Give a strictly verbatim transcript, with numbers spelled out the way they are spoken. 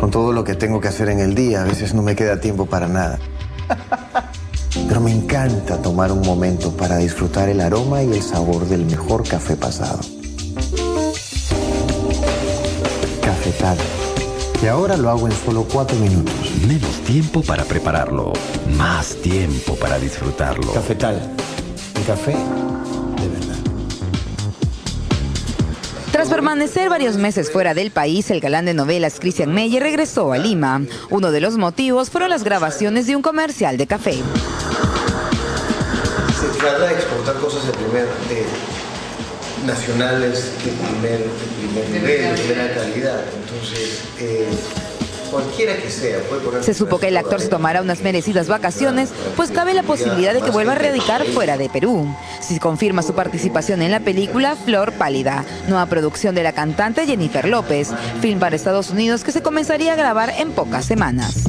Con todo lo que tengo que hacer en el día, a veces no me queda tiempo para nada. Pero me encanta tomar un momento para disfrutar el aroma y el sabor del mejor café pasado. Cafetal. Y ahora lo hago en solo cuatro minutos. Menos tiempo para prepararlo, más tiempo para disfrutarlo. Cafetal. El café de verdad. Tras permanecer varios meses fuera del país, el galán de novelas Christian Meyer regresó a Lima. Uno de los motivos fueron las grabaciones de un comercial de café. Se trata de exportar cosas de primer, de nacionales de primer, de primer nivel, de primera calidad. Entonces, eh, cualquiera que sea, puede poner... Se supo que el actor se tomará unas merecidas vacaciones, pues cabe la posibilidad de que vuelva a radicar fuera de Perú. Si confirma su participación en la película Flor Pálida, nueva producción de la cantante Jennifer López, film para Estados Unidos que se comenzaría a grabar en pocas semanas.